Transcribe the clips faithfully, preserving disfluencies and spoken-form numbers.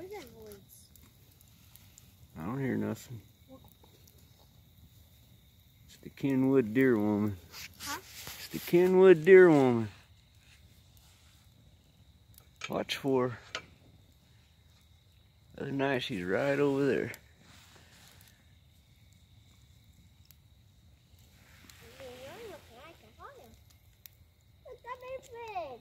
What is that voice? I don't hear nothing. It's the Kenwood Deer Woman. Huh? It's the Kenwood Deer Woman. Watch for her. The other night she's right over there. Look, that baby's big.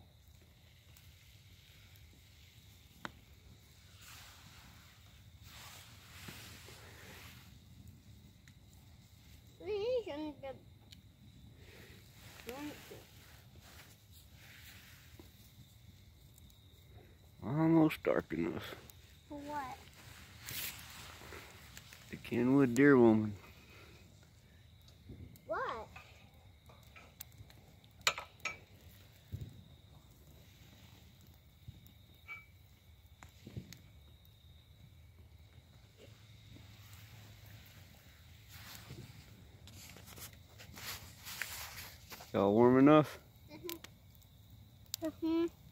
We can get. Almost dark enough. For what? The Kenwood Deer Woman. What? Y'all warm enough? Mm-hmm. Mm-hmm.